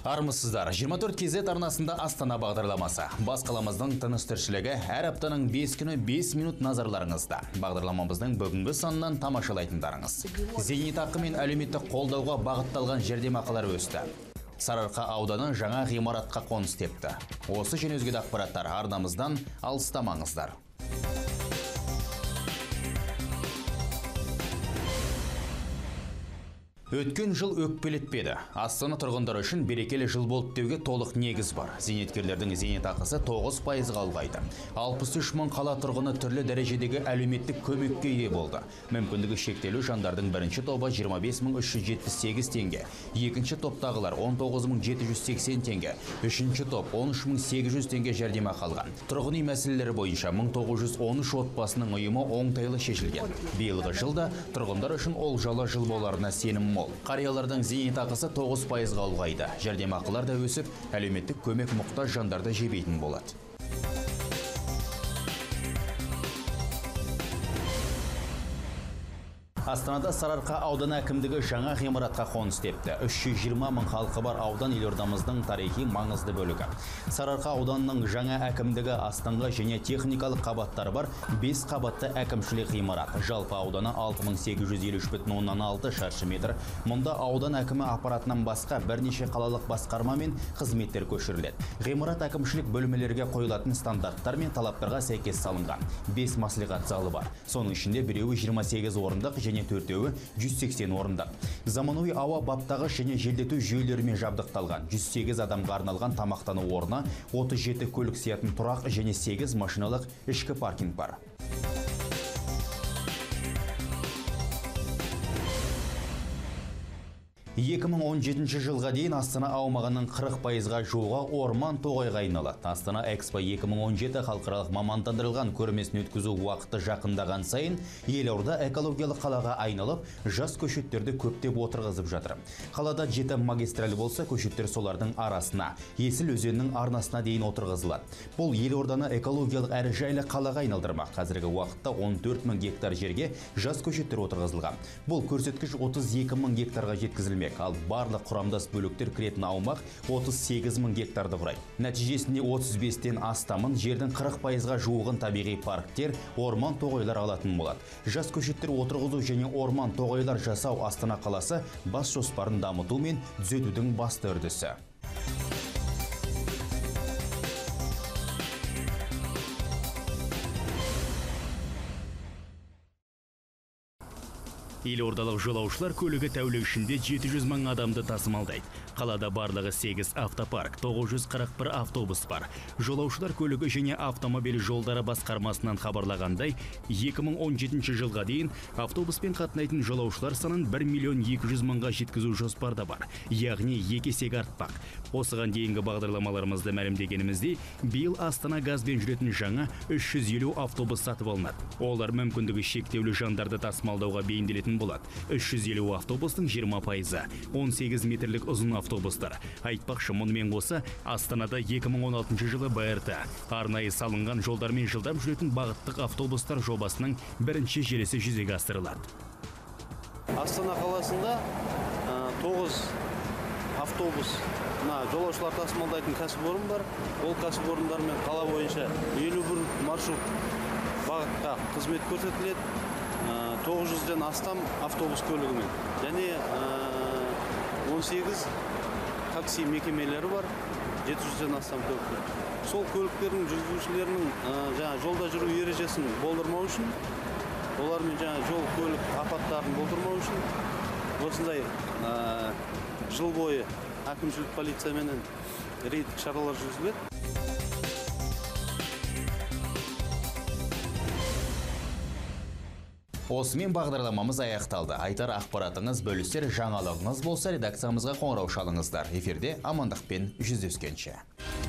Армысыздар. 24 KZ арнасында Астана бағдарламасы. Бас қаламыздың тыныс тіршілігі әр аптаның 5 күні 5 минут назарларыңызда. Бағдарламамыздың бүгінгі санынан тамашалайтындарыңыз. Зейнетақы мен әлеуметтік қолдауға бағытталған жәрдемақылар өсті. Сарыарқа ауданы жаңа ғимаратқа қоныс тепті. Осы және өзге ақпараттар арнамыздан алыстамаңыздар. Өткен жыл өкпелетпеді. Астана тұрғындары үшін берекелі жыл болды деуге толық негіз бар. Зейнеткерлердің зейнетақысы 9%-ға ұлғайды. 63 мың қала тұрғыны түрлі дәрежедегі әлеуметтік көмекке ие болды. Мүмкіндігі шектеулі жандардың бірінші тобы 25.378 теңге, екінші топтағылар 19.780 теңге, үшінші топ 13.800 теңге жәрдемақы алған. Тұрғын үй мәселелері бойынша 1913 отбасының ұйымы оңтайлы шешілген. Биылғы жылда тұрғындар үшін олжалы жыл боларына сенім. Қариялардың зейнетақысы 9%-ға ұлғайды. Жәрдемақылар да өсіп, әлеуметтік көмек мұқтаж жандарды жебейтін болады. Астанада Сарыарқа ауданы әкімдігі жаңа ғимаратқа қоныс тепті. 320 мың халқы бар аудан елордамыздың тарихи маңызды бөлігі. Сарыарқа ауданының жаңа әкімдігі астыңғы және техникалық қабаттары бар 5 қабатты әкімшілік ғимарат. Жалпы ауданы 6853,6 шаршы метр. Мұнда аудан әкімі аппаратынан басқа бірнеше қалалық басқарма мен қызметтер көшіріледі. Ғимарат әкімшілік бөлмелерге қойылатын стандарттар мен талаптарға сәйкес салынған. 5 маслихат залы бар. Соның ішінде біреуі 28 орындық және төртеуі 180 орындық. Заманауи ауа баптағыш және желдету жүйелерімен жабдықталған. 108 адамға арналған тамақтану орны, 37 көлік сиятын тұрақ және 8 машиналық ішкі паркинг бар. 2017 жылға дейін Астана аумағының 40%-ға жуығы орман тоғайға айналады. Астана Экспо 2017 халықаралық мамандандырылған көрмесін өткізу уақыты жақындаған сайын елорда экологиялық қалаға айналып, жас көшеттерді көптеп отырғызып жатыр. Қалада 7 магистраль болса, көшеттер солардың арасына, Есіл өзенінің арнасына дейін отырғызылады. Бұл елорданы экологиялық әрі жайлы қалаға айналдырмақ. Қазіргі уақытта 14 мың гектар жерге жас көшеттер отырғызылған. Бұл көрсеткіш 32 мың гектарға жеткізілмек. Ал барлық құрамдас бөліктер кіретін аумақ 38 мың гектарды құрайды. Нәтижесінде 35-тен астамын жердің 40%-ға жуығын табиғи парктер, орман тоғайлар алатын болады. Жас көшеттер отырғызу және орман тоғайлар жасау Астана қаласы бас жоспарын дамыту мен түзетудің басты үрдісі. Елордалық жолаушылар көлігі тәулік ішінде 700 мың адамды тасымалдайды. Қалада барлығы 8 автопарк, 941 автобус бар. Жолаушылар көлігі және автомобиль жолдары басқармасынан хабарлағандай, 2017 жылға дейін автобуспен қатынайтын жолаушылар санын 1.200.000 мыңға жеткізу жоспарда бар. Яғни 2 есеге артпақ. Осыған дейінгі бағдарламаларымызды мәлімдегенімізде, биыл Астана газбен жүретін жаңа 350 автобус сатып алынады. Олар мүмкіндігі шектеулі жандарды тасымалдауға бейімделетін болады. 350 автобустың 20%, 18 метрлік ұзын автобустар. Айтпақшы, мұнымен қоса Астанада 2016 жылы БРТ арнайы салынған жолдармен жылдам жүретін бағыттық автобустар жобасының бірінші желісі жүзеге асырылады. Астана қаласында 9 автобус жолаушылар тасымалдайтын кәсіпорын бар. Ол кәсіпорындармен қала бойынша 51 маршрут бағытқа қызмет көрсетіледі. 900-ден астам автобус көлігімен және 18 такси мекемелері бар, 700-ден астам көліктер. Сол көліктердің жүргізушілерінің жолда жүру ережесін болдырмау үшін, олармен жол көлік апаттарын болдырмау үшін осындай жыл бойы әкімшілік полицияменен рейдтік шаралар жүргізіледі. Осымен бағдарламамыз аяқталды. Айтар ақпаратыңыз, бөлістер, жаңалығыңыз болса редакциямызға қоңырау шалыңыздар. Эфирде амандықпен жүздескенше.